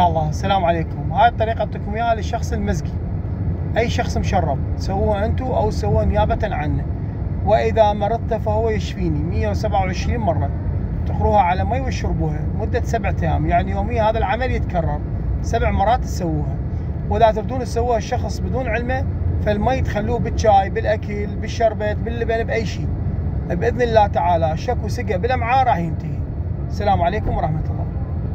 الله السلام عليكم. هاي الطريقة اعطيكم اياها للشخص المزقي. اي شخص مشرب سووها انتم او سووها نيابة عنه. واذا مرضت فهو يشفيني 127 مرة. تقروها على مي وتشربوها مدة 7 ايام، يعني يوميا هذا العمل يتكرر 7 مرات تسووها. واذا تردون تسووها الشخص بدون علمه، فالمي تخلوه بالشاي، بالاكل، بالشربت، باللبن، باي شيء. باذن الله تعالى شك وسقى بالامعاء راح ينتهي. السلام عليكم ورحمة الله.